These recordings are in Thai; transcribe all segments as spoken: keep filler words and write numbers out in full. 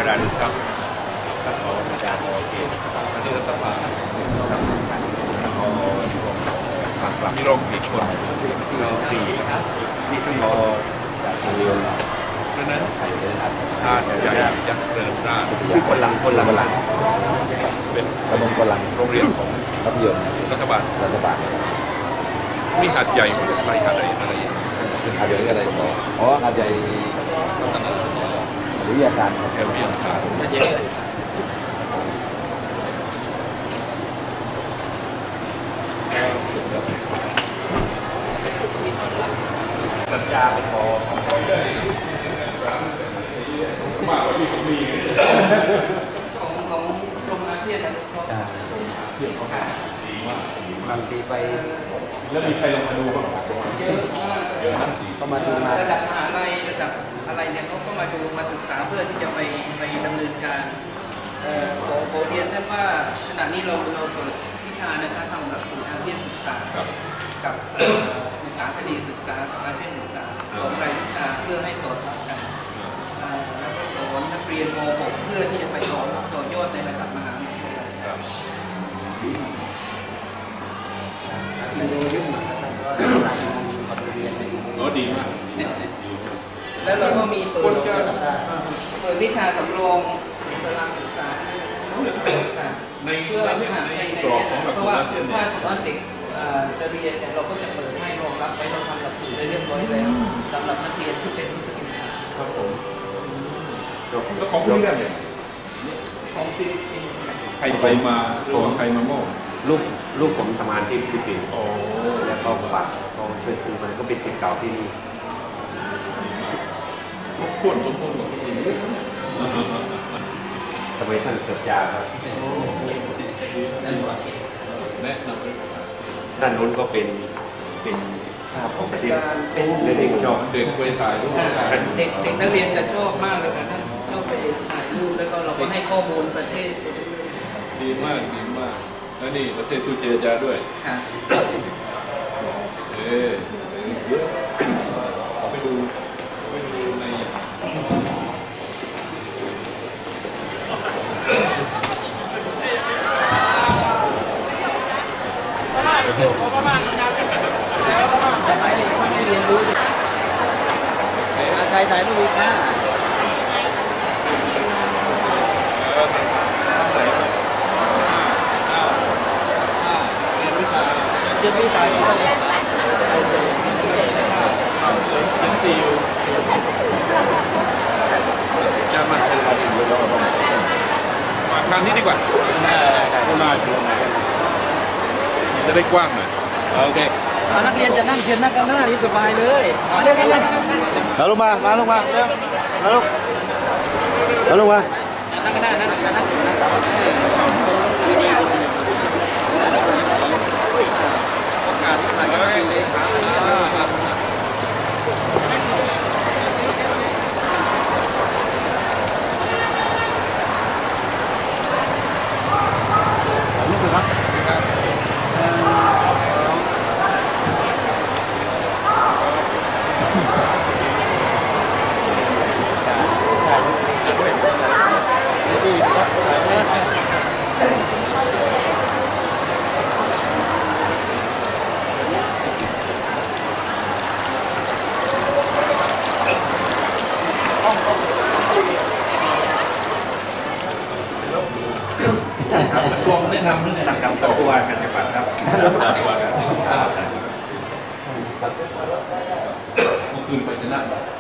ระดาษครับท่านผออาจารย์โอเคอันนี้รัฐบาลมีโรงกี่คนสี่นี่คือพอจากเรียนเพราะนั้นท่านใหญ่ยักษ์เริงร่าคนลังคนลังคนลังเป็นตำบลคนลังโรงเรียนของรัฐยนต์รัฐบาลรัฐบาลมีหาดใหญ่ไรหาดอะไรอะไรหาดใหญ่อะไรสองอ๋อหาดใหญ่วิทยาการแถววิทยาการสัญญาเป็นพอมากกว่าที่ผมมีของของกรมอาเซียนนะเชื่อเขาดีมากบางทีไปแล้วมีใครลงมาดูบ้างเยอะมากเยอะทั้งสี่เขามาดูมาระดับมหาลัยระดับอะไรเนี่ยเขาก็มาดูมาศึกษาเพื่อที่จะไปไปดำเนินการขอขอเรียนท่านว่าขณะนี้เราเราเปิดวิชานะคะทำหลักสูตรอาเซียนศึกษากับศึกษาคดีศึกษากับอาเซียนศึกษาสองรายวิชาเพื่อให้สอดรับกันแล้วก็สอนนักเรียนม หก เพื่อที่จะไปต่อต่อยอดในระดับมหาวิทยาลัยมันดูยุ่งมากนะครับก็ดีมากแล้วเราก็มีเปิดเปิดวิชาสำรองอิสลามศึกษาในเพื่อในในกรอบของเพราะว่าถ้าสมมติเด็กจะเรียนเราก็จะเปิดให้รองรับไว้เราทำหลักสูตรได้เรียบร้อยแล้วสำหรับนักเรียนที่เป็นมุสลิมครับผมแล้วของพี่เนี่ยของฟิลิปปินส์ใครไปมาหรือว่าใครมาโม่ลูกลูกผมทำงานที่ฟิลิปปินส์แล้วก็ฝากกองช่วยซื้อมันก็เป็นศิษย์เก่าที่นี่ควรสมควรกับที่นี่ทำไมท่านเกิดยาครับแนะนำด้านนู้นก็เป็นเป็นภาพของประเทศเด็กชอบเด็กไปถ่ายรูปเด็กเด็กนักเรียนจะชอบมากเลยค่ะท่านชอบไปถ่ายรูปแล้วก็เราก็ให้ข้อมูลประเทศดีมากดีมากแล้วนี่ประเทศผู้เจรจาด้วยค่ะเออเยอะเอาไปดูไปดูในประมาณนั้นแล้วประมาณถ่ายเลยไม่ได้เรียนรู้ถ่ายถ่ายรูปอีกนะเจ้าพี่ถ่ายก็ได้ยังตีอยู่จะมาทำอะไรมาทางนี้ดีกว่าได้จะได้กว้างหน่อยโอเคนักเรียนจะนั่งเชิญนั่งกันหน้านี่สบายเลยมาเร็วๆมาลงมามาลงมาเร็วมาลงมาลงมานั่งกันหน้านั่งกันหน้าช่วงแนะนำเรื่องการทำตัวกันจังหวัดครับตัวกันเมื่อคืนไปชนะ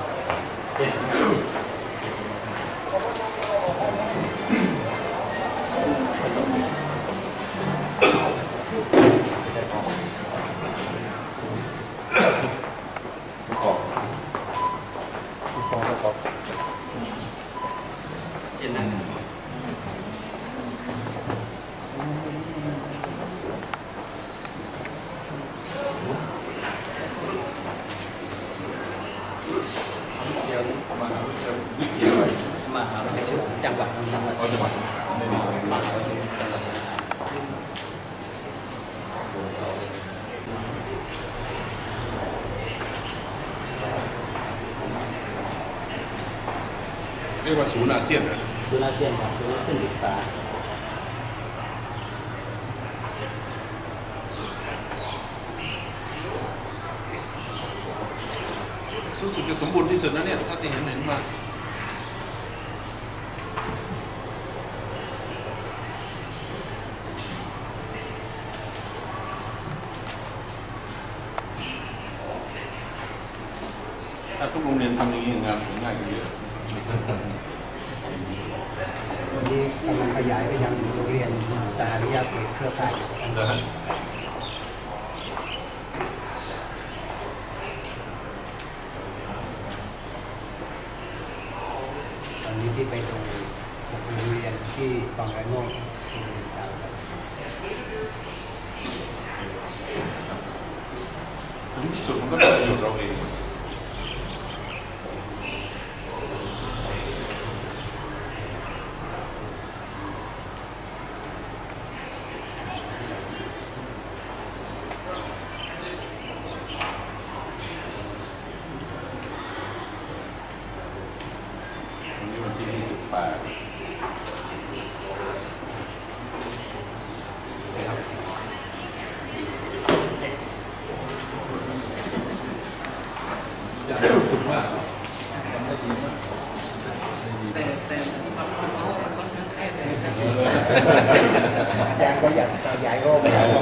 ขอบขอบขอบเช่นนั้นวิทยาลัยมหาวิทยาลัยจังหวัดจังหวัดจังหวัดไม่ได้มหาวิทยาลัยจังหวัดเรียกว่าศูนย์อาเซียนนะศูนย์อาเซียนครับศูนย์อาเซียนศึกษารู้สึกจะสมบูรณ์ที่สุดนะเนี่ยถ้าที่เห็นเห็นมาถ้าทุกโรงเรียนทำอย่างนี้งานง่ายกว่าเยอะวันนี้กำลังขยายไปยังโรงเรียนสาริยาเขตเครือข่ายตอนนี้ที่ไปดูโรงเรียนที่ฝั่งระโนดถึงที่สุดมันก็จะอยู่เราเองวันที่ยี่สิบแปดรู้สึกว่าทำได้ดีมากแต่แต่ความรู้สึกเขามันค่อนข้างแคบเลยครับอาจารย์ก็อยากขยายโลกไปแล้ว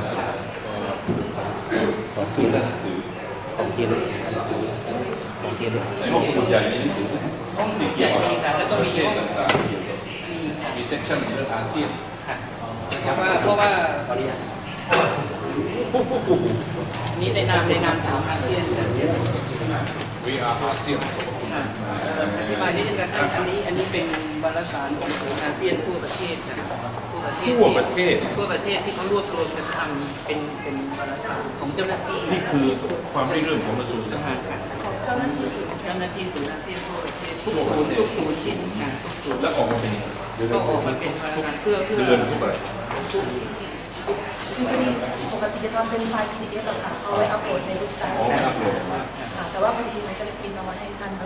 สอนสื่อและหนังสือของเกียร์หนังสือของเกียร์ในห้องสมุดใหญ่นี่ถือห้องสมุดใหญ่ดีค่ะแล้วก็มีห้องต่างๆมีเซ็กชันเรื่องอาเซียนเพราะว่าเพราะว่านี่ในนามในนามสามอาเซียน We are อาเซียนอธิบายนิดนึงนะครับอันนี้อันนี้เป็นวารสารของศูนย์อาเซียนทั่วประเทศนะครับทั่วประเทศทั่วประเทศทั่วประเทศที่เขารวบรวมกันทำเป็นเป็นวารสารของเจ้าหน้าที่นี่คือความได้เรื่องของกระทรวงสาธารณสุขเจ้าหน้าที่ศูนย์เจ้าหน้าที่ศูนย์อาเซียนทั่วประเทศทุกศูนย์ทุกศูนย์ที่งานทุกศูนย์แล้วออกมาเป็นก็ออกมาเป็นวารสารเพื่อเพื่อเดือนทุกอะไรคือพอดีปกติจะทำเป็นไฟล์ พี ดี เอฟ หรอคะเอาไว้อัปโหลดในเว็บไซต์แต่ว่าพอดีมันก็เลยพิมพ์เอามาให้ท่าน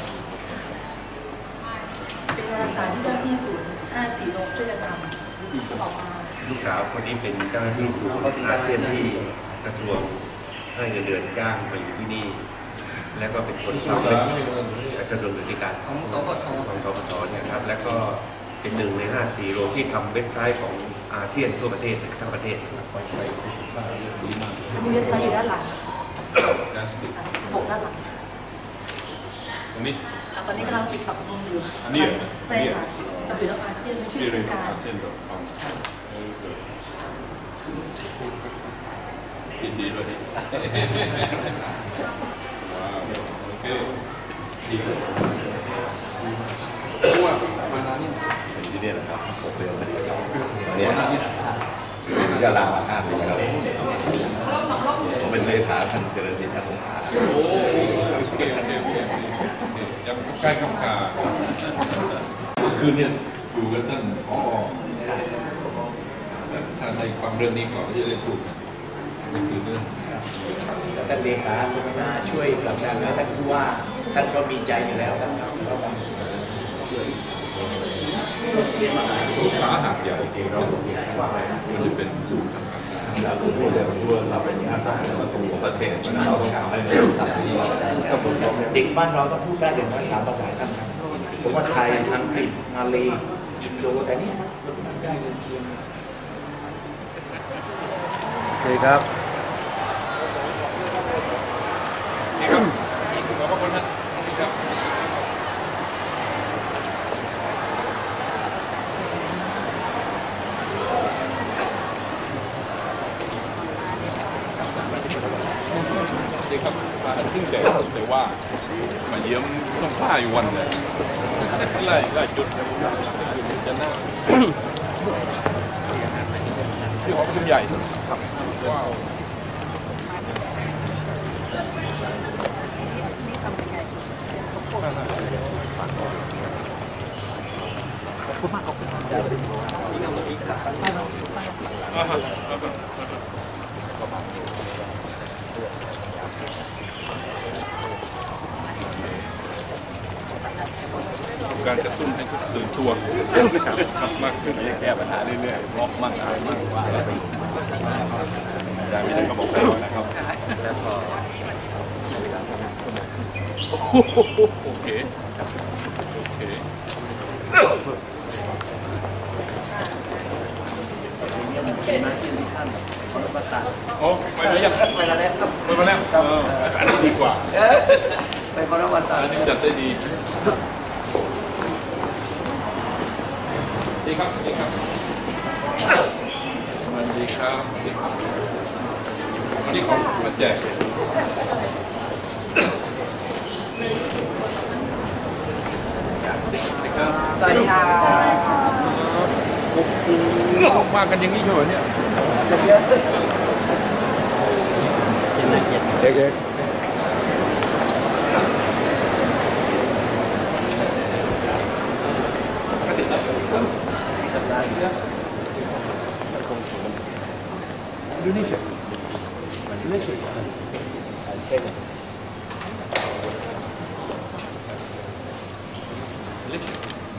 เป็นวารสารที่เจ้าหน้าที่ศูนย์ห้าสี่โรงช่วยกันทำออกมาลูกสาวคนนี้เป็นเจ้าหน้าที่ศูนย์อาเซียนที่กระทรวงให้เงินเดือนจ้างมาอยู่ที่นี่แล้วก็เป็นคนทำเป็นกระทรวงศึกษาของสพทของสพทเนี่ยครับแล้วก็เป็นหนึ่งในห้าสี่โรงที่ทำเว็บไซต์ของอาเซียนทั่วประเทศทั้งประเทศมีเว็บไซต์อยู่ด้านหลังหกด้านหลังตรงนี้ตอนนี้กำลังปิดปรับปรุงอยู่อันนี้ใช่ค่ะสำหรับอาเซียนชื่อโครงการอาเซียนแบบยินดีด้วยนี่ว้าวโอเคดีเลยเพราะว่ามานานนี่ที่นี่นะครับผมเรียนมาเนี่ยก็ลามาห้าปีแล้วผมเป็นเลขาท่านเจริญจิตท่านสงขาโอ้โหโอเคโอเคโอเคยังใกล้คำกาเมื่อคืนเนี่ยอยู่กับท่านผอท่านในฟังเรื่องนี้ก่อนที่จะได้พูดกันนี่คือเรื่องท่านเลขาคุณนาช่วยผลักดันและท่านผู้ว่าท่านก็มีใจอยู่แล้วท่านก็บางส่วนสงขลาหาดใหญ่เรามันจะเป็นศูนย์ทางการเราพูดเรื่องทั่วเราเป็นอาณาจักรของประเทศเราต้องทำให้เป็นสัตว์สีเด็กบ้านเราต้องพูดได้อย่างน้อยสามภาษาครับผมว่าไทยอังกฤษมาเลย์อินโดแต่นี่ได้เงินเพียงโอเคครับนี่ครับขอบคุณครับดีครับมาขึ้นแต่แต่ว่ามาเยี่ยมส่งผ้าอยู่วันเลยไล่ไล่จุดจุดจะหน้าที่หอประชุมใหญ่ว้าวขอบคุณมากขอบคุณมากการกระตุ้นให้ทุกตื่นตัวมากขึ้นแก้ปัญหาเรื่อยๆล็อกมากอะไรมากว่าอะไรไปอาจารย์ไม่ได้ก็บอกแล้วนะครับแล้วก็โอเคโอเคโอ้ไปแล้วยังไปแล้วครับไปมาแล้วอันนี้ดีกว่าไปพระวันตาอันนี้จัดได้ดีดีครับดีครับสวัสดีครับวันนี้ของมาแจกสวัสดีค่ะมากันอย่างนี้ใช่ไหมเนี่ยเด็กๆIndonesia. Indonesia. Kenya. Malaysia.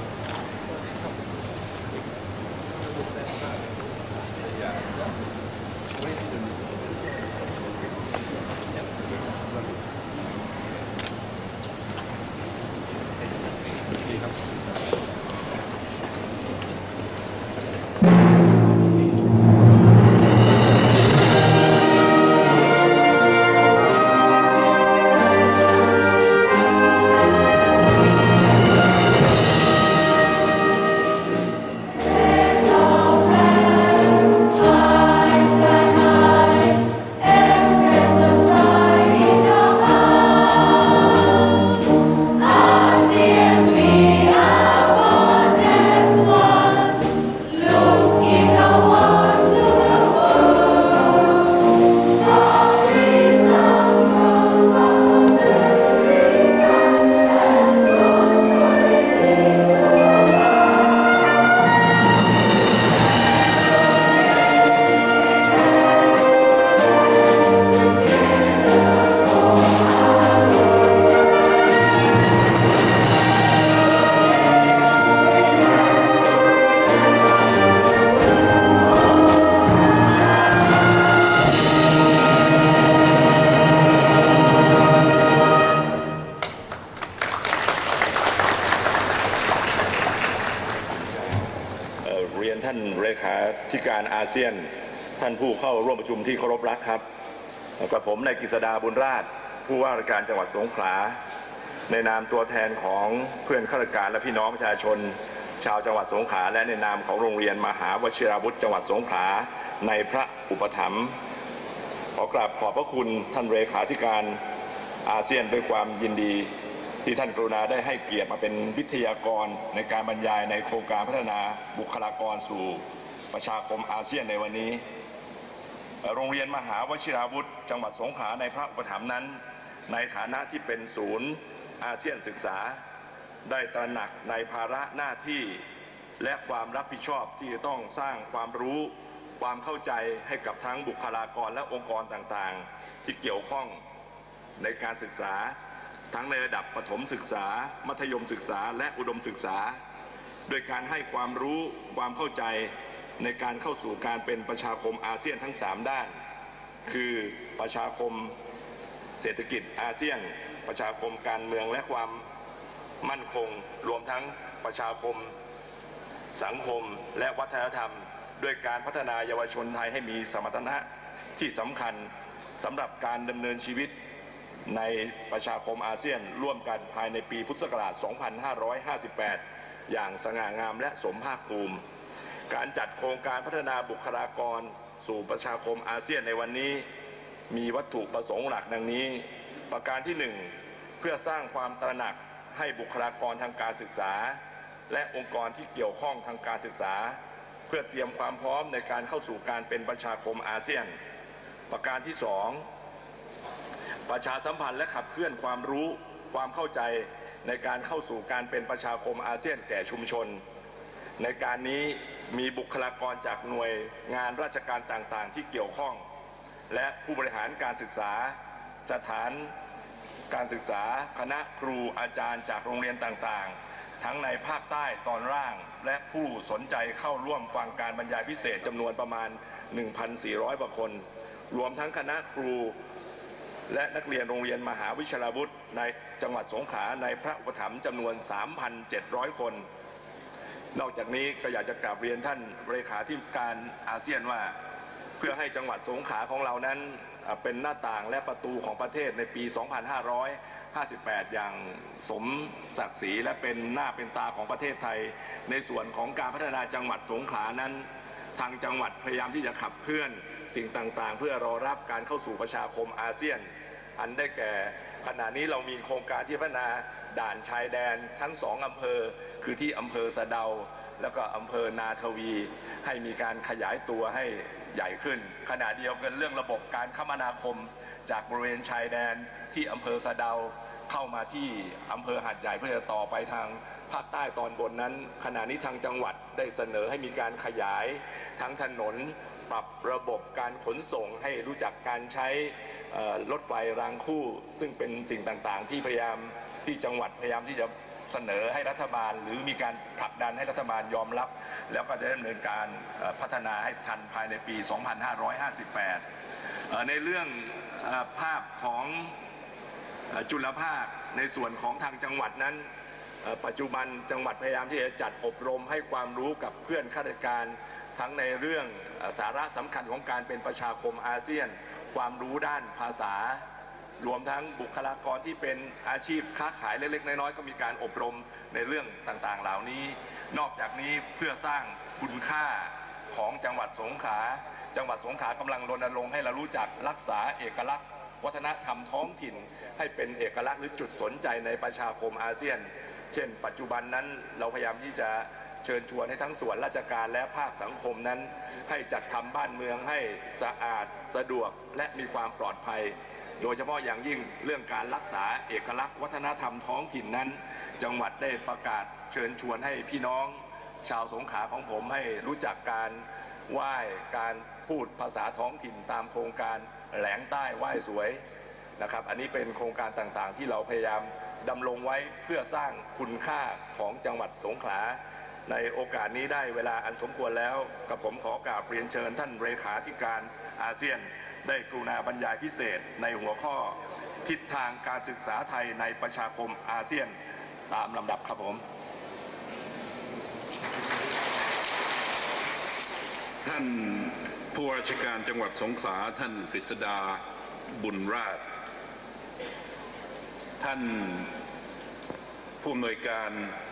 ท่านเลขาธิการอาเซียนท่านผู้เข้าร่วมประชุมที่เคารพรักครับกับผมนายกฤษดาบุญราชผู้ว่าราชการจังหวัดสงขลาในนามตัวแทนของเพื่อนข้าราชการและพี่น้องประชาชนชาวจังหวัดสงขลาและในนามของโรงเรียนมหาวชิราวุธจังหวัดสงขลาในพระอุปถัมภ์ขอกราบขอบพระคุณท่านเลขาธิการอาเซียนด้วยความยินดีที่ท่านกรุณาได้ให้เกียรติมาเป็นวิทยากรในการบรรยายในโครงการพัฒนาบุคลากรสู่ประชาคมอาเซียนในวันนี้โรงเรียนมหาวชิราวุธจังหวัดสงขลาในพระอุปถัมภ์นั้นในฐานะที่เป็นศูนย์อาเซียนศึกษาได้ตระหนักในภาระหน้าที่และความรับผิดชอบที่จะต้องสร้างความรู้ความเข้าใจให้กับทั้งบุคลากรและองค์กรต่างๆที่เกี่ยวข้องในการศึกษาทั้งในระดับประถมศึกษามัธยมศึกษาและอุดมศึกษาโดยการให้ความรู้ความเข้าใจในการเข้าสู่การเป็นประชาคมอาเซียนทั้งสามด้านคือประชาคมเศรษฐกิจอาเซียนประชาคมการเมืองและความมั่นคงรวมทั้งประชาคมสังคมและวัฒนธรรมด้วยการพัฒนาเยาวชนไทยให้มีสมรรถนะที่สำคัญสำหรับการดำเนินชีวิตในประชาคมอาเซียนร่วมกันภายในปีพุทธศักราช สองพันห้าร้อยห้าสิบแปด อย่างสง่างามและสมภาคภูมิการจัดโครงการพัฒนาบุคลากรสู่ประชาคมอาเซียนในวันนี้มีวัตถุประสงค์หลักดังนี้ประการที่หนึ่งเพื่อสร้างความตระหนักให้บุคลากรทางการศึกษาและองค์กรที่เกี่ยวข้องทางการศึกษาเพื่อเตรียมความพร้อมในการเข้าสู่การเป็นประชาคมอาเซียนประการที่สองประชาสัมพันธ์และขับเคลื่อนความรู้ความเข้าใจในการเข้าสู่การเป็นประชาคมอาเซียนแก่ชุมชนในการนี้มีบุคลากรจากหน่วยงานราชการต่างๆที่เกี่ยวข้องและผู้บริหารการศึกษาสถานการศึกษาคณะครูอาจารย์จากโรงเรียนต่างๆทั้งในภาคใต้ตอนล่างและผู้สนใจเข้าร่วมฟังการบรรยายพิเศษจำนวนประมาณ หนึ่งพันสี่ร้อย กว่าคนรวมทั้งคณะครูและนักเรียนโรงเรียนมหาวิทยาลัยวุฒิในจังหวัดสงขลาในพระอุปถัมภ์จำนวน สามพันเจ็ดร้อย คนนอกจากนี้ก็อยากจะกราบเรียนท่านเลขาธิการอาเซียนว่าเพื่อให้จังหวัดสงขลาของเรานั้นเป็นหน้าต่างและประตูของประเทศในปี สองพันห้าร้อยห้าสิบแปด อย่างสมศักดิ์ศรีและเป็นหน้าเป็นตาของประเทศไทยในส่วนของการพัฒนาจังหวัดสงขลานั้นทางจังหวัดพยายามที่จะขับเคลื่อนสิ่งต่างๆเพื่อรอรับการเข้าสู่ประชาคมอาเซียนอันได้แก่ขณะนี้เรามีโครงการที่พัฒนาด่านชายแดนทั้งสองอำเภอคือที่อำเภอสะเดาแล้วก็อำเภอนาทวีให้มีการขยายตัวให้ใหญ่ขึ้นขณะเดียวกันเรื่องระบบการคมนาคมจากบริเวณชายแดนที่อำเภอสะเดาเข้ามาที่อำเภอหาดใหญ่เพื่อจะต่อไปทางภาคใต้ตอนบนนั้นขณะนี้ทางจังหวัดได้เสนอให้มีการขยายทั้งถนนปรับระบบการขนส่งให้รู้จักการใช้รถไฟรางคู่ซึ่งเป็นสิ่งต่างๆที่พยายามที่จังหวัดพยายามที่จะเสนอให้รัฐบาลหรือมีการผลักดันให้รัฐบาลยอมรับแล้วก็จะดำเนินการพัฒนาให้ทันภายในปี สองพันห้าร้อยห้าสิบแปด ในเรื่องภาพของจุลภาคในส่วนของทางจังหวัดนั้นปัจจุบันจังหวัดพยายามที่จะจัดอบรมให้ความรู้กับเพื่อนข้าราชการทั้งในเรื่องสาระสำคัญของการเป็นประชาคมอาเซียนความรู้ด้านภาษารวมทั้งบุคลากรที่เป็นอาชีพค้าขายเล็กๆน้อยๆก็มีการอบรมในเรื่องต่างๆเหล่านี้นอกจากนี้เพื่อสร้างคุณค่าของจังหวัดสงขลาจังหวัดสงขลากำลังรณรงค์ให้เรารู้จักรักษาเอกลักษณ์วัฒนธรรมท้องถิ่นให้เป็นเอกลักษณ์หรือจุดสนใจในประชาคมอาเซียนเช่นปัจจุบันนั้นเราพยายามที่จะเชิญชวนให้ทั้งส่วนราชการและภาคสังคมนั้นให้จัดทำบ้านเมืองให้สะอาดสะดวกและมีความปลอดภัยโดยเฉพาะอย่างยิ่งเรื่องการรักษาเอกลักษณ์วัฒนธรรมท้องถิ่นนั้นจังหวัดได้ประกาศเชิญชวนให้พี่น้องชาวสงขลาของผมให้รู้จักการไหว้การพูดภาษาท้องถิ่นตามโครงการแหลงใต้ไหว้สวยนะครับอันนี้เป็นโครงการต่างๆที่เราพยายามดำรงไว้เพื่อสร้างคุณค่าของจังหวัดสงขลาในโอกาสนี้ได้เวลาอันสมควรแล้วกับผมขอกราบเรียนเชิญท่านเลขาธิการอาเซียนได้กรุณาบรรยายพิเศษในหัวข้อทิศทางการศึกษาไทยในประชาคมอาเซียนตามลำดับครับผมท่านผู้ว่าราชการจังหวัดสงขลาท่านกฤษดาบุญราชท่านผู้อำนวยการ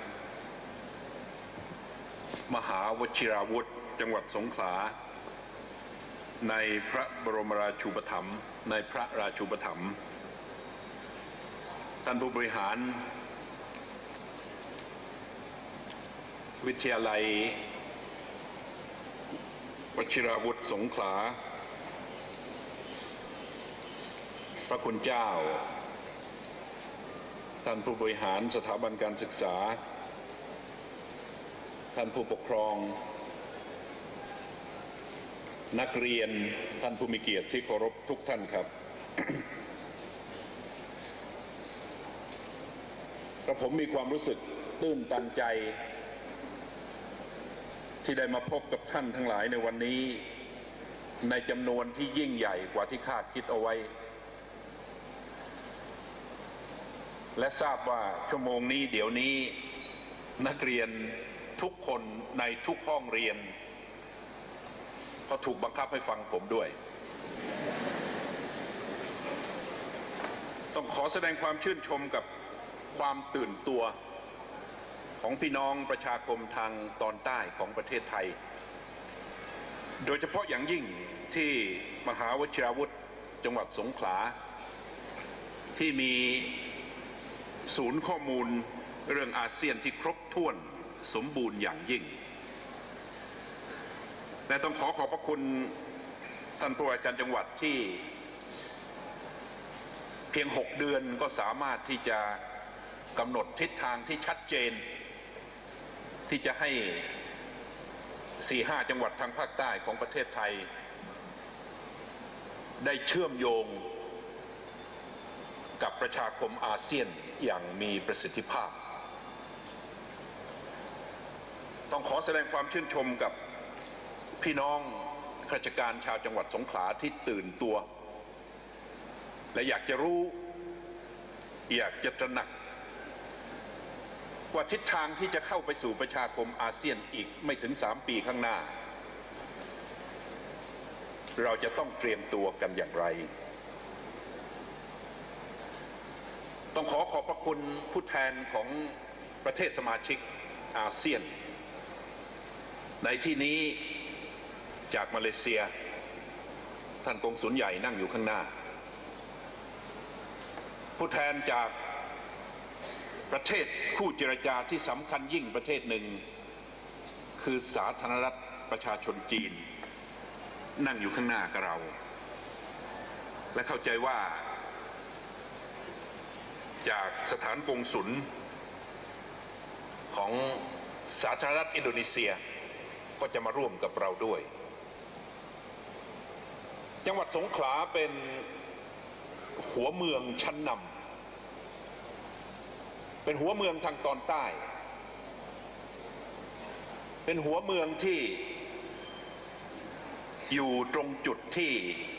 มหาวชิราวุธจังหวัดสงขลาในพระบรมราชูปถัมภ์ในพระราชูปถัมภ์ท่านผู้บริหารวิทยาลัยวชิราวุธสงขลาพระคุณเจ้าท่านผู้บริหารสถาบันการศึกษาท่านผู้ปกครองนักเรียนท่านผู้มีเกียรติที่เคารพทุกท่านครับ กระผมมีความรู้สึกตื้นตันใจที่ได้มาพบกับท่านทั้งหลายในวันนี้ในจำนวนที่ยิ่งใหญ่กว่าที่คาดคิดเอาไว้และทราบว่าชั่วโมงนี้เดี๋ยวนี้นักเรียนทุกคนในทุกห้องเรียนก็ถูกบังคับให้ฟังผมด้วยต้องขอแสดงความชื่นชมกับความตื่นตัวของพี่น้องประชาคมทางตอนใต้ของประเทศไทยโดยเฉพาะอย่างยิ่งที่มหาวชิราวุธจังหวัดสงขลาที่มีศูนย์ข้อมูลเรื่องอาเซียนที่ครบถ้วนสมบูรณ์อย่างยิ่งและต้องขอขอบพระคุณท่านผู้ว่าการจังหวัดที่เพียงหกเดือนก็สามารถที่จะกำหนดทิศทางที่ชัดเจนที่จะให้สี่ห้าจังหวัดทางภาคใต้ของประเทศไทยได้เชื่อมโยงกับประชาคมอาเซียนอย่างมีประสิทธิภาพต้องขอแสดงความชื่นชมกับพี่น้องข้าราชการชาวจังหวัดสงขลาที่ตื่นตัวและอยากจะรู้อยากจะตระหนักว่าทิศทางที่จะเข้าไปสู่ประชาคมอาเซียนอีกไม่ถึงสามปีข้างหน้าเราจะต้องเตรียมตัวกันอย่างไรต้องขอขอบพระคุณผู้แทนของประเทศสมาชิกอาเซียนในที่นี้จากมาเลเซียท่านกงสุลใหญ่นั่งอยู่ข้างหน้าผู้แทนจากประเทศคู่เจรจาที่สำคัญยิ่งประเทศหนึ่งคือสาธารณรัฐประชาชนจีนนั่งอยู่ข้างหน้ากับเราและเข้าใจว่าจากสถานกงสุลของสาธารณรัฐอินโดนีเซียก็จะมาร่วมกับเราด้วยจังหวัดสงขลาเป็นหัวเมืองชั้นนำเป็นหัวเมืองทางตอนใต้เป็นหัวเมืองที่อยู่ตรงจุดที่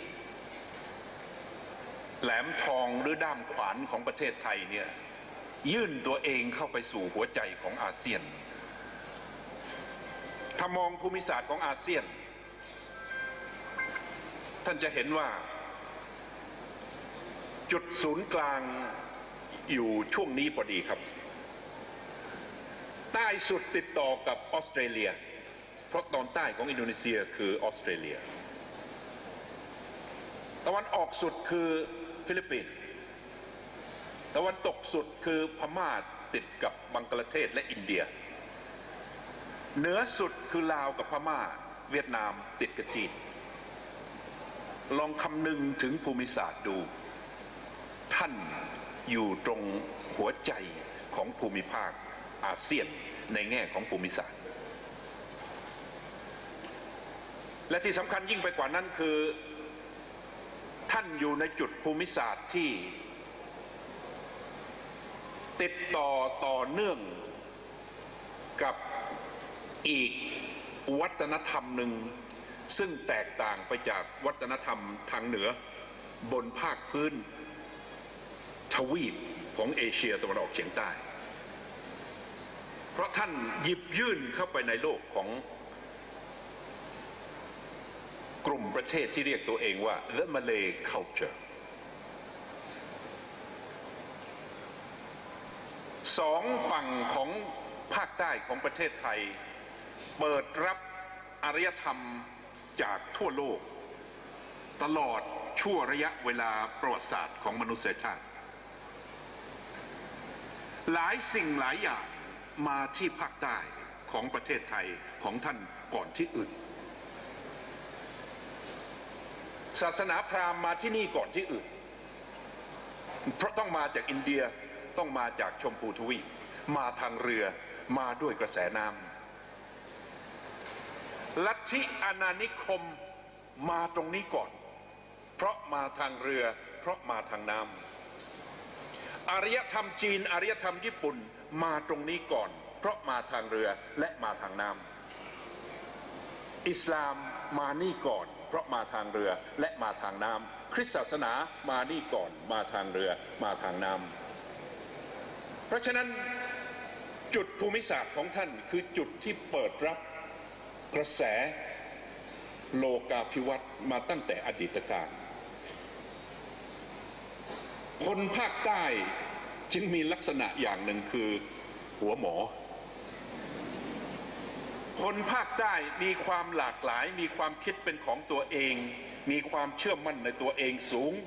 แหลมทองหรือด้ามขวานของประเทศไทยเนี่ยยื่นตัวเองเข้าไปสู่หัวใจของอาเซียนถ้ามองภูมิศาสตร์ของอาเซียนท่านจะเห็นว่าจุดศูนย์กลางอยู่ช่วงนี้พอดีครับใต้สุดติดต่อกับออสเตรเลียเพราะตอนใต้ของอินโดนีเซียคือออสเตรเลียตะวันออกสุดคือฟิลิปปินส์ตะวันตกสุดคือพม่าติดกับบังกลาเทศและอินเดียเหนือสุดคือลาวกับพม่าเวียดนามติดกับจีนลองคำนึงถึงภูมิศาสตร์ดูท่านอยู่ตรงหัวใจของภูมิภาคอาเซียนในแง่ของภูมิศาสตร์และที่สำคัญยิ่งไปกว่านั้นคือท่านอยู่ในจุดภูมิศาสตร์ที่ติดต่อต่อเนื่องกับอีกวัฒนธรรมหนึ่งซึ่งแตกต่างไปจากวัฒนธรรมทางเหนือบนภาคพื้นทวีปของเอเชียตะวันออกเฉียงใต้เพราะท่านหยิบยื่นเข้าไปในโลกของกลุ่มประเทศที่เรียกตัวเองว่า The Malay Culture สองฝั่งของภาคใต้ของประเทศไทยเปิดรับอารยธรรมจากทั่วโลกตลอดชั่วระยะเวลาประวัติศาสตร์ของมนุษยชาติหลายสิ่งหลายอย่างมาที่ภาคใต้ของประเทศไทยของท่านก่อนที่อื่นศาสนาพราหมณ์มาที่นี่ก่อนที่อื่นเพราะต้องมาจากอินเดียต้องมาจากชมพูทวีปมาทางเรือมาด้วยกระแสน้ำลัทธิอาณานิคมมาตรงนี้ก่อนเพราะมาทางเรือเพราะมาทางน้ำอารยธรรมจีนอารยธรรมญี่ปุ่นมาตรงนี้ก่อนเพราะมาทางเรือและมาทางน้ำอิสลามมานี่ก่อนเพราะมาทางเรือและมาทางน้ำคริสต์ศาสนามานี่ก่อนมาทางเรือมาทางน้ำเพราะฉะนั้นจุดภูมิศาสตร์ของท่านคือจุดที่เปิดรับกระแสโลกาภิวัตน์มาตั้งแต่อดีตกาลคนภาคใต้จึงมีลักษณะอย่างหนึ่งคือหัวหมอคนภาคใต้มีความหลากหลายมีความคิดเป็นของตัวเองมีความเชื่อมั่นในตัวเองสูง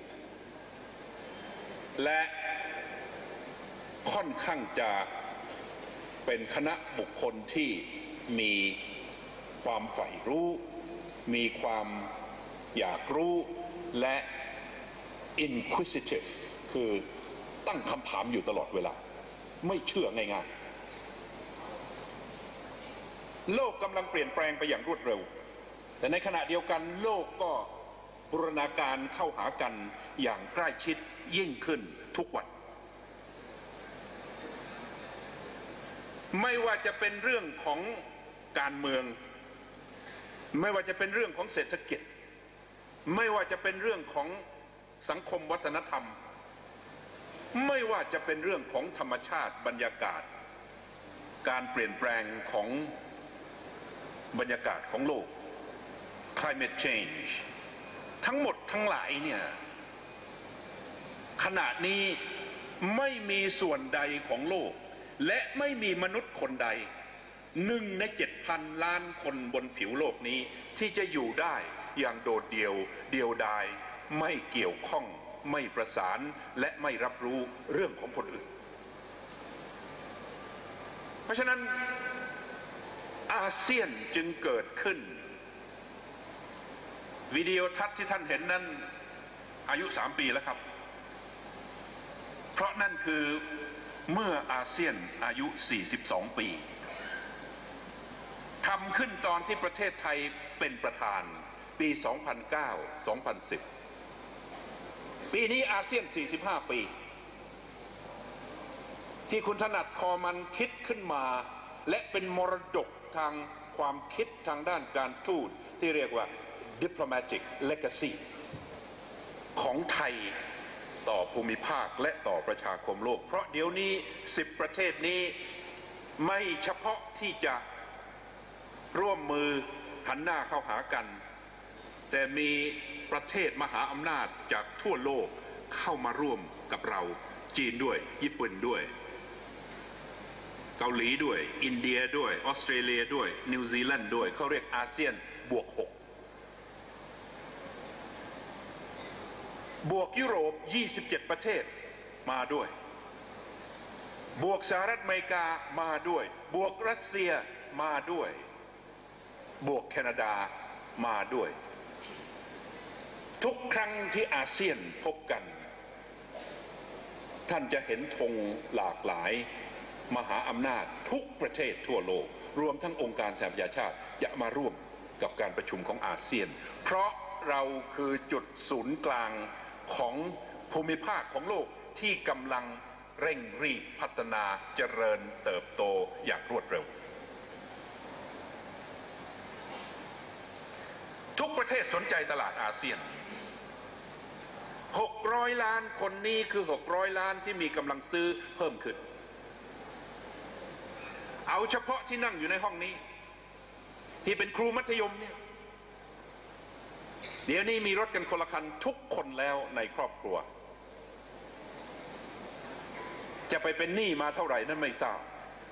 และค่อนข้างจะเป็นคณะบุคคลที่มีความใฝ่รู้มีความอยากรู้และ inquisitive คือตั้งคำถามอยู่ตลอดเวลาไม่เชื่อง่ายๆโลกกำลังเปลี่ยนแปลงไปอย่างรวดเร็วแต่ในขณะเดียวกันโลกก็บูรณาการเข้าหากันอย่างใกล้ชิดยิ่งขึ้นทุกวันไม่ว่าจะเป็นเรื่องของการเมืองไม่ว่าจะเป็นเรื่องของเศรษฐกิจไม่ว่าจะเป็นเรื่องของสังคมวัฒนธรรมไม่ว่าจะเป็นเรื่องของธรรมชาติบรรยากาศการเปลี่ยนแปลงของบรรยากาศของโลก climate change ทั้งหมดทั้งหลายเนี่ยขณะนี้ไม่มีส่วนใดของโลกและไม่มีมนุษย์คนใดหนึ่งในเจ็ดพันล้านคนบนผิวโลกนี้ที่จะอยู่ได้อย่างโดดเดี่ยวเดียวดายไม่เกี่ยวข้องไม่ประสานและไม่รับรู้เรื่องของคนอื่นเพราะฉะนั้นอาเซียนจึงเกิดขึ้นวิดีโอทัศน์ที่ท่านเห็นนั้นอายุสามปีแล้วครับเพราะนั่นคือเมื่ออาเซียนอายุสี่สิบสองปีทำขึ้นตอนที่ประเทศไทยเป็นประธานปี สองพันเก้า สองพันสิบ ปีนี้อาเซียนสี่สิบห้าปีที่คุณถนัดคอมันคิดขึ้นมาและเป็นมรดกทางความคิดทางด้านการทูตที่เรียกว่า diplomatic legacy ของไทยต่อภูมิภาคและต่อประชาคมโลกเพราะเดี๋ยวนี้สิบประเทศนี้ไม่เฉพาะที่จะร่วมมือหันหน้าเข้าหากันแต่มีประเทศมหาอำนาจจากทั่วโลกเข้ามาร่วมกับเราจีนด้วยญี่ปุ่นด้วยเกาหลีด้วยอินเดียด้วยออสเตรเลียด้วยนิวซีแลนด์ด้วยเขาเรียกอาเซียนบวกหกบวกยุโรปยี่สิบเจ็ดประเทศมาด้วยบวกสหรัฐอเมริกามาด้วยบวกรัสเซียมาด้วยบวกแคนาดามาด้วยทุกครั้งที่อาเซียนพบกันท่านจะเห็นธงหลากหลายมหาอำนาจทุกประเทศทั่วโลกรวมทั้งองค์การสหประชาชาติจะมาร่วมกับการประชุมของอาเซียนเพราะเราคือจุดศูนย์กลางของภูมิภาคของโลกที่กำลังเร่งรีบพัฒนาเจริญเติบโตอย่างรวดเร็วทุกประเทศสนใจตลาดอาเซียนหกร้อยล้านคนนี้คือหกร้อยล้านที่มีกำลังซื้อเพิ่มขึ้นเอาเฉพาะที่นั่งอยู่ในห้องนี้ที่เป็นครูมัธยมเนี่ยเดี๋ยวนี้มีรถกันคนละคันทุกคนแล้วในครอบครัวจะไปเป็นหนี้มาเท่าไหร่นั้นไม่ทราบ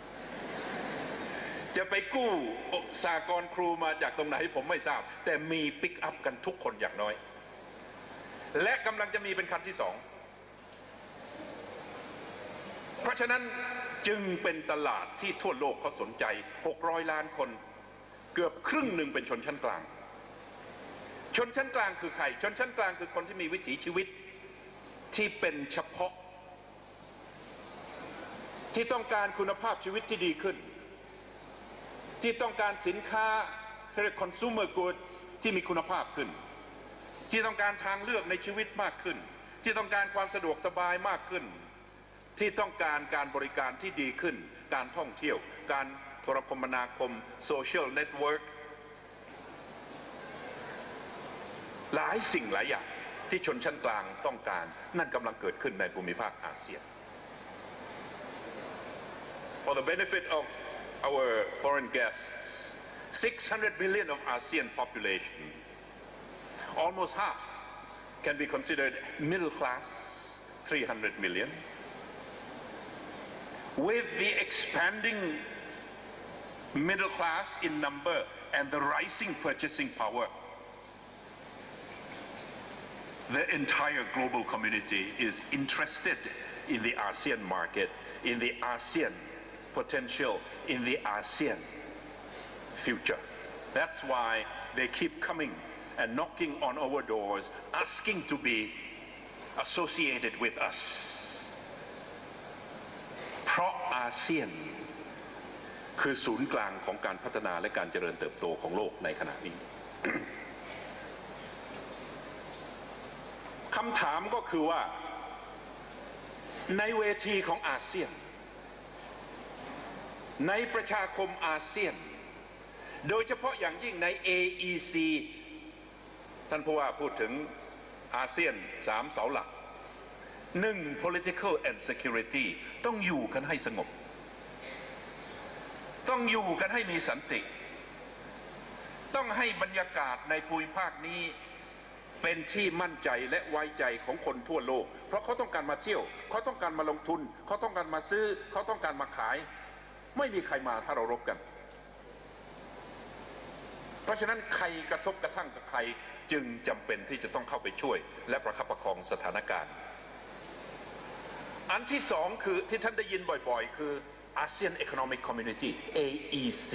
จะไปกู้สหกรณ์ครูมาจากตรงไหนผมไม่ทราบแต่มีปิกอัพกันทุกคนอย่างน้อยและกำลังจะมีเป็นคันที่สองเพราะฉะนั้นจึงเป็นตลาดที่ทั่วโลกเขาสนใจหกร้อยล้านคนเกือบครึ่งหนึ่งเป็นชนชั้นกลางชนชั้นกลางคือใครชนชั้นกลางคือคนที่มีวิถีชีวิตที่เป็นเฉพาะที่ต้องการคุณภาพชีวิตที่ดีขึ้นที่ต้องการสินค้าเรียก consumer goods ที่มีคุณภาพขึ้นที่ต้องการทางเลือกในชีวิตมากขึ้นที่ต้องการความสะดวกสบายมากขึ้นที่ต้องการการบริการที่ดีขึ้นการท่องเที่ยวการโทรคมนาคม social network หลายสิ่งหลายอย่างที่ชนชั้นกลางต้องการนั่นกำลังเกิดขึ้นในภูมิภาคอาเซียน For the benefit of our foreign guests six hundred million of ASEAN population almost half can be considered middle class three hundred million with the expanding middle class in number and the rising purchasing power the entire global community is interested in the ASEAN market in the ASEAN potential in the ASEAN future that's why they keep coming and knocking on our doors asking to be associated with us เพราะอาเซียนคือศูนย์กลางของการพัฒนาและการเจริญเติบโตของโลกในขณะนี้ คำถามก็คือว่าในเวทีของอาเซียนในประชาคมอาเซียนโดยเฉพาะอย่างยิ่งใน เอ อี ซี ท่านผู้ว่าพูดถึงอาเซียนสามเสาหลักหนึ่ง political and security ต้องอยู่กันให้สงบต้องอยู่กันให้มีสันติต้องให้บรรยากาศในภูมิภาคนี้เป็นที่มั่นใจและไว้ใจของคนทั่วโลกเพราะเขาต้องการมาเที่ยวเขาต้องการมาลงทุนเขาต้องการมาซื้อเขาต้องการมาขายไม่มีใครมาถ้าเรารบกันเพราะฉะนั้นใครกระทบกระทั่งกับใครจึงจำเป็นที่จะต้องเข้าไปช่วยและประคับประคองสถานการณ์อันที่สองคือที่ท่านได้ยินบ่อยๆคือ ASEAN Economic Community เอ อี ซี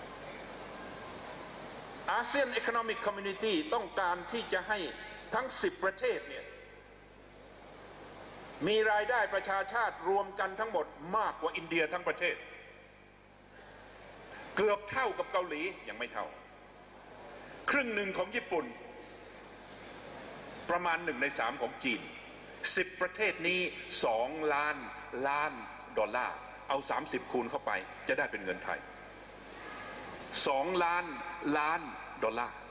ASEAN Economic Community ต้องการที่จะให้ทั้งสิบประเทศเนี่ยมีรายได้ประชาชาติรวมกันทั้งหมดมากกว่าอินเดียทั้งประเทศเกือบเท่ากับเกาหลียังไม่เท่าครึ่งหนึ่งของญี่ปุ่นประมาณหนึ่งในสามของจีนสิบประเทศนี้สองล้านล้านดอลลาร์เอาสามสิบคูณเข้าไปจะได้เป็นเงินไทยสองล้านล้านดอลลาร์